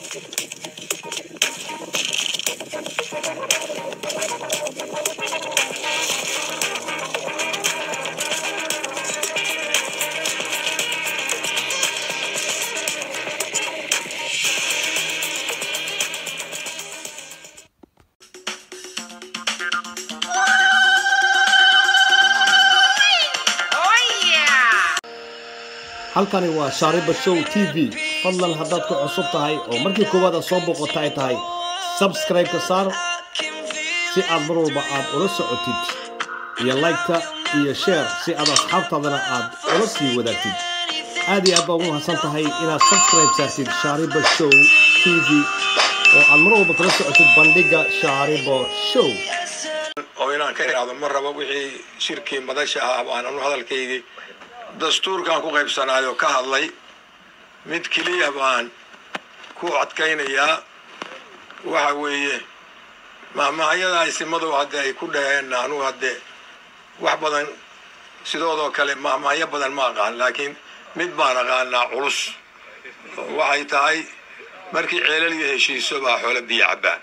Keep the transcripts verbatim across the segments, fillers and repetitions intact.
halkani waa Shariba Show T V fadlan haddaad ku cusub tahay oo markii koowaad soo boqotay tahay subscribe ka saar si aad mar walba aad ula socotid iyo like-ta iyo share si aad asxaabtaadana aad ula sii wadaagtid aad iyo aad baa ugu hasan tahay inaad subscribe saartid Shariba Show T V oo aad mar walba kula socotid bandhiga Shariba Show oo inaan ka iraado mar rabo wixii shirkii madasha ah aan anu hadalkaygii dastuurkan ku qaybsanaayo ka hadlay mid kaliya baan ku adkaynaya waxa weeye maamahayada isimadu hadda ay ku dhaheen anu hadda wax badan sidoo kale maamahaya badan ma aqaan laakiin mid baan aqaanaa culus waxay tahay markii ceelal iyo heshiiso baa xoolo biyo cabaan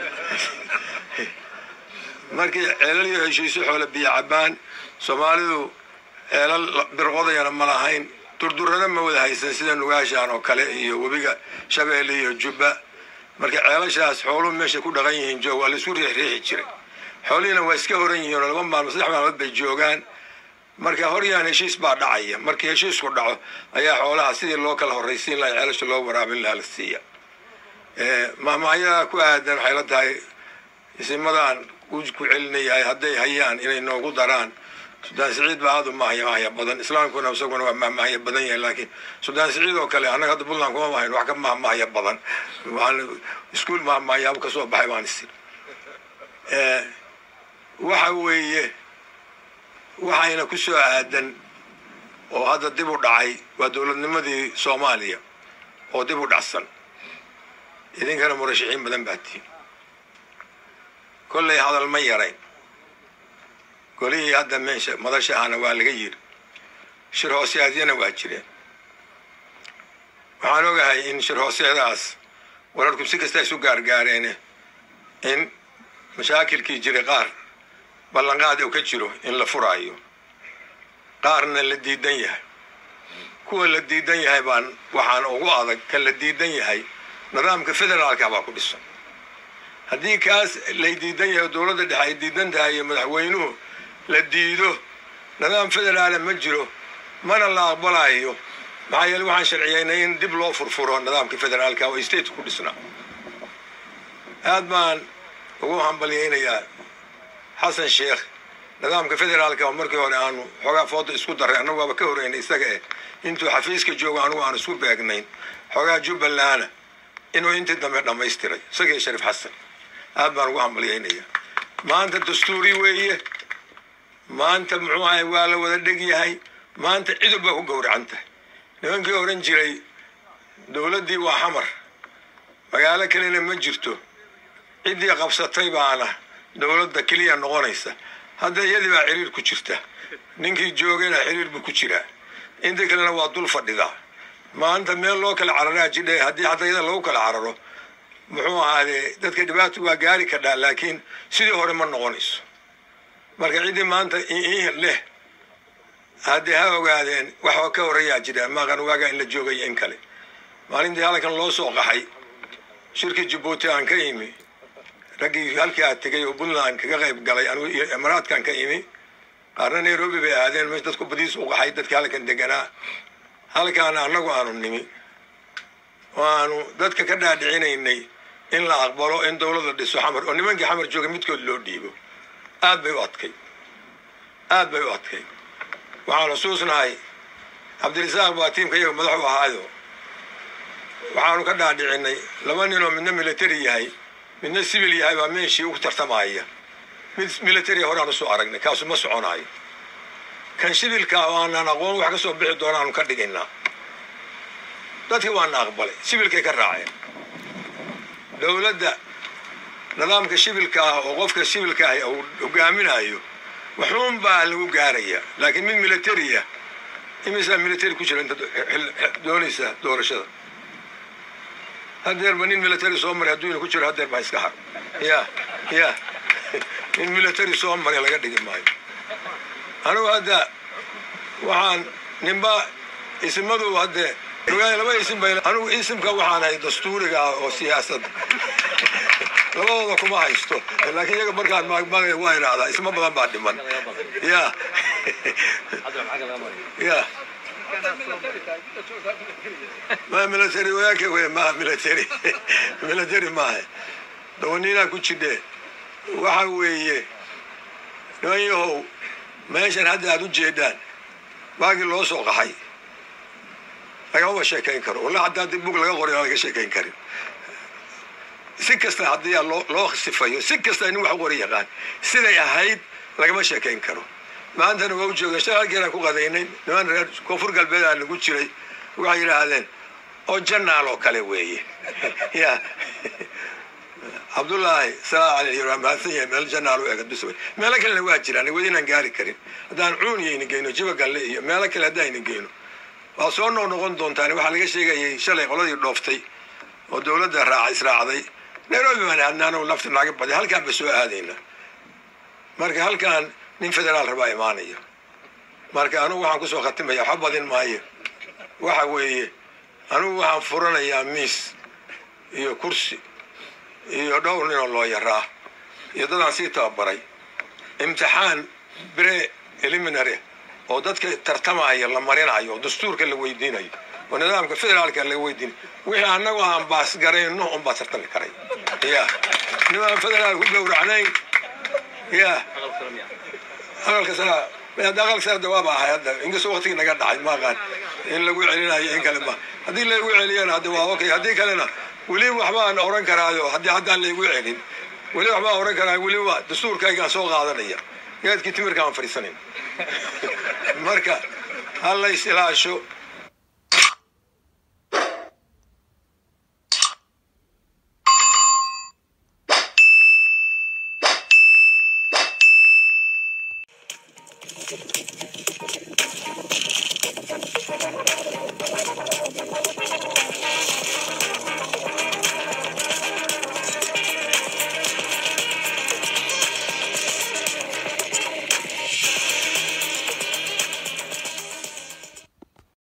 markii ceelal iyo heshiiso xoolo biyo cabaan Soomaalidu eelal birqodayana ma lahayn durdurada ma wada haysan sida nugaashaan oo kale iyo wabiga Shabeelle iyo Jubba marka ceelashaas xoolo meesha ku dhaqan yihiin joog waa la isku riixriixi jiray xoolina waa iska horan yihiin laba maalmo saddex maalmood bay joogaan marka horyaan heshiis baa dhacaya markii heshiisku dhaco ayaa xoolaha sidii loo kala horeysiin lahaa ceelasha loo waraabin lahaa la siiya ee maamahayada ku aadan waxay la tahay isimadan ku celinayay hadday hayaan inay noogu daraan Sudan Saciid baa aad u maahaya badan islaamkuna isaguna waa maahaya badan yahay laakiin Sudan Saciid oo kale anaga hadda Puntland kuma maahayn wax ka maahaya badan waxaan iskuul maahaya ka soo baxay baan isir ee waxa weeye waxayna ku soo aadan oo hadda dib u dhacay waa dawladnimadii Soomaaliya oo dib u dhacsan idinkana murashaxiin badan baatiin kulli hadal ma yaray قولي هذا منش مدرسة أنا والغير شرح سياسينا واجرين وحنوجه هاي إن شرح سياس وراركم سكستة سكر قارينه إن مشاكل كي جري قار بلنقاده وكتشرو إن لفرايو قارن الذي الدنيا كل الذي الدنيا هيبان وحن أقواضك كل الذي الدنيا هاي نظام كفدرال كاباكو بسم هذه كاس الذي الدنيا ودولة اللي هاي الدنيا هاي مدحوينه لديدو نظام فدرالي ما جرو من الله أقبلايو معايا الوحان شرعيين دب لو فرفرو نظام كفدرالي كاو استيت كل سنة هاد مان وقوهم بليين يا حسن الشيخ نظام كفدرالي كاو مركي وريانو حقا فوض اسكو دري أنو بابا كوريني استاقه انتو حفيزك جوغ أنو أنو سكو باقنين حقا جوب اللانا إنو انت دمير لما يستري ساقه شريف حسن هاد مان وقوهم بليين يا ما أنت الدستوري ويه ما أنت معاي ولا ولا دقي هاي ما أنت عدو بقى قور عنته لمن قورن جري دولة دي وحمر مقالة كلنا مجرته عدي قبصة طيبة أنا دولة دا كليا نغنيسة هذا يدي بقى عرير كشرته ننكي جوجنا عرير بكشرة أنت كلنا وادول فردها ما أنت من لوك العرارة جدي هدي حتى إذا لوك العرارة معه هذا ده كدبات وقاري كذا لكن سيدي هو من نغنيس marka cidi maanta in leh hadii ha ogaadeen waxa ka horeeya jira maqan waaga in la joogay in kale maalintii halkan loo soo qaxay shirkii Djibouti aan ka yimi ragii halkii aad tagay oo Puntland kaga qayb galay anu Emiraadkan ka yimi qaarna Nairobi bay aadeen meesha dadku badiis u qaxay dadka halkan deganaa halkan anagu aanu nimi waanu dadka ka dhaadhicinaynay in la aqbalo in dawladda dhiso xamar oo nimankii xamar joogay midkood loo dhiibo aad bay u adkay aad bay u adkay waxaan xusuusnahay Cabdirasaaq baa tiimkayga madax u ahaayo waxaanu ka dhaadhicinay laba nin oo midna military yahay midna civil yahay baa meeshii ugu tartamaya mid military horaan soo aragnay kaasu ma soconayo kan civilka aan aqoon wax ka soo bixi doonaan ka dhigaynaa dadkii waan aqbalay civilkay ka raaceen dawladda nidaamka civilka oo qofka civilka ah oo hogaaminayo wuxuun baa lagu gaaraya laakiin mid military ah imisa military ku jira inta doonaysa doorashada هدير منين ميلتري سومر هدوين كوشر هدير ما يسكحر يا يا من ميلتري سومر يلا قد يجمعي أنا هذا وعن نبى اسم ماذا هذا رجال لما اسم بين أنا اسم كوحنا دستوري أو سياسة لما كم ما يستو لكن يجي بركان ما ما وين هذا اسمه بدل بعد من يا يا ما ميلتري وياك ويا ما ميلتري ميلتري ما هي دونينا كوتشيدة وحويه نويه ماشان هذا هذا جيدان باقي الله سوق حي أيوة شيكين كرو ولا حتى تبوك لقى غوري على شيكين كريم سكست هذا الله الله خسفيه سكست إنه وحوري يغان سيدا يهيد لقى ما شيكين كرو ما عندنا وجه اشتغل كنا كوغادينين نمان كفر قلبي اللي قلت شيء وعير هذين أو جنة على كلويه يا عبد الله سلام عليه يرام هذي من الجنة على وجه بسوي مالك اللي واجر أنا ودينا نقاري كريم هذا عوني نجينه جيبه قال لي مالك اللي هذا نجينه وصلنا ونقول دون تاني وحلاقي شيء جاي شلي قلنا يلوفتي والدولة ده راعي إسراع ذي نروي من عندنا أنا ولفت العقب بدي هل كان بسوي هذينا مركي هل كان نين فدرال ربع إيمانية مركي أنا وحنا كسو ختم يا حب هذين ماي وحوي أنا وحنا فرنا يا ميس يا كرسي يا دورنا الله يراه يدنا سيتا براي امتحان بري إليمناري oo dadka tartamaya la marinayo dastuurka la weydiinayo oo nidaamka federaalka la weydiin wixii anagu aan baas gareyno oo baas tartami karay ya nidaam federaal ku gowracnay ya halka sala ma daqal sar dawaab ah hada inga soo waqtiga naga dhacay ma qaan in lagu celinayo in kale ma hadii lagu celiyana hada waa okay hadii kalena wali waxba aan oran karaayo hadii hadda lagu celin wali waxba oran karaayo wali waa dastuurkayga soo qaadanaya yaadkii timirka aan fariisanin marka alla isilaasho